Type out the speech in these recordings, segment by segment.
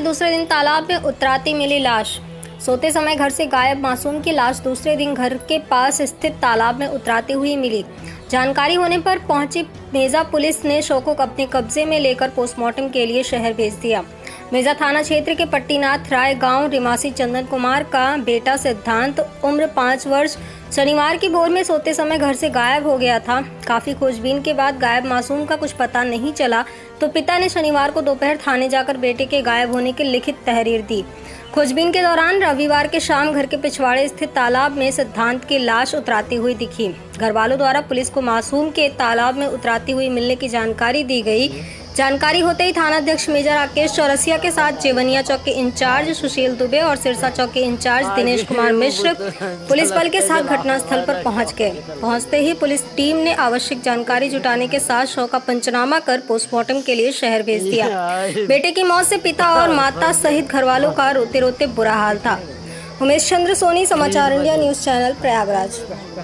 दूसरे दिन तालाब में उतराती मिली लाश। सोते समय घर से गायब मासूम की लाश दूसरे दिन घर के पास स्थित तालाब में उतराती हुई मिली। जानकारी होने पर पहुंची मेजा पुलिस ने शव को अपने कब्जे में लेकर पोस्टमार्टम के लिए शहर भेज दिया। मेजा थाना क्षेत्र के पट्टीनाथ राय गांव रिमासी चंदन कुमार का बेटा सिद्धांत उम्र 5 वर्ष शनिवार की भोर में सोते समय घर से गायब हो गया था। काफी खोजबीन के बाद गायब मासूम का कुछ पता नहीं चला तो पिता ने शनिवार को दोपहर थाने जाकर बेटे के गायब होने की लिखित तहरीर दी। खोजबीन के दौरान रविवार के शाम घर के पिछवाड़े स्थित तालाब में सिद्धांत की लाश उतराती हुई दिखी। घर वालों द्वारा पुलिस को मासूम के तालाब में उतराती हुई मिलने की जानकारी दी गई। जानकारी होते ही थानाध्यक्ष मेजर राकेश चौरसिया के साथ जेवनिया चौक के इंचार्ज सुशील दुबे और सिरसा चौक के इंचार्ज दिनेश कुमार मिश्र पुलिस बल के साथ घटनास्थल पर पहुंच गए। पहुंचते ही पुलिस टीम ने आवश्यक जानकारी जुटाने के साथ शव का पंचनामा कर पोस्टमार्टम के लिए शहर भेज दिया। बेटे की मौत से पिता और माता सहित घर वालों का रोते रोते बुरा हाल था। उमेश चंद्र सोनी, समाचार इंडिया न्यूज चैनल, प्रयागराज।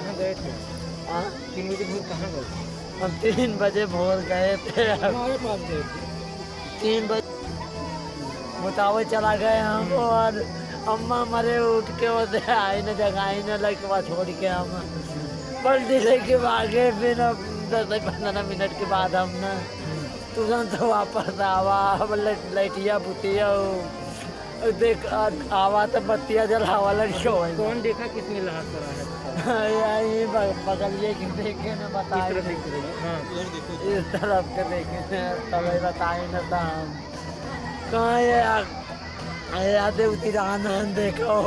हम 3 बजे भोर गए थे। 3 बजे मुतावे चला गए हम, और अम्मा मरे उठ के वो आई न जगाई न लगे बाद छोड़ के हम पलटी लेके भागे। फिर 10-15 मिनट के बाद हम न तुरंत वापस आवा लैटिया बुतिया देख आवा तो बत्तियाँ जलावा लगी। कौन देखा, किसने लाश करा है? यही बगल ये कि देखे न बताए, इस तरफ के देखे तभी बताए न था हम कहाँ याद उतिरान देखो।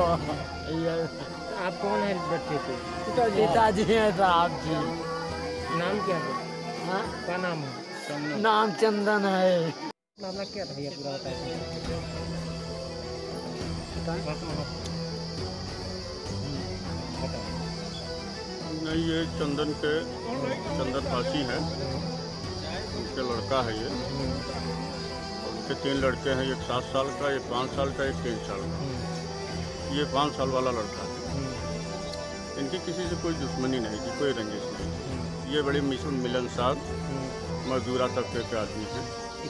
आप कौन है बच्चे के? पिताजी हैं साहब जी। नाम क्या है? हाँ, क्या नाम है? नाम चंदन है। मामला क्या था भैया, पूरा बताइए। नहीं, ये चंदन फांसी है, उनके लड़का है ये। उनके 3 लड़के हैं, एक 7 साल का, एक 5 साल का, एक 3 साल का। ये 5 साल वाला लड़का है। इनकी किसी से कोई दुश्मनी नहीं थी, कोई रंजिश नहीं थी। ये बड़े मिलनसार मजदूरा तबके के आदमी थे।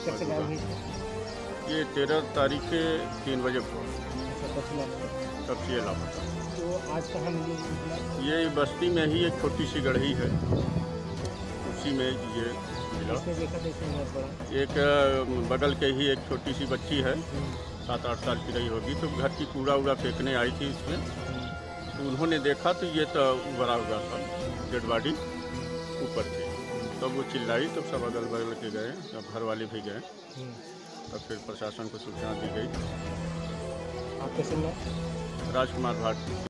ये 13 तारीख के 3 बजे तब से ये लापता। तो आज कहाँ मिली? ये बस्ती में ही एक छोटी सी गढ़ी है, उसी में ये मिला। एक बगल के ही एक छोटी सी बच्ची है, 7-8 साल की रही होगी, तो घर की कूड़ा उड़ा फेंकने आई थी इसमें। तो उन्होंने देखा तो ये तो उभरा हुआ था, डेड बॉडी ऊपर थी। तब वो चिल्लाई, तो सब अगल बगल के गए, सब घर वाले भी गए। तब फिर प्रशासन को सूचना दी गई। आपके राजकुमार भाट।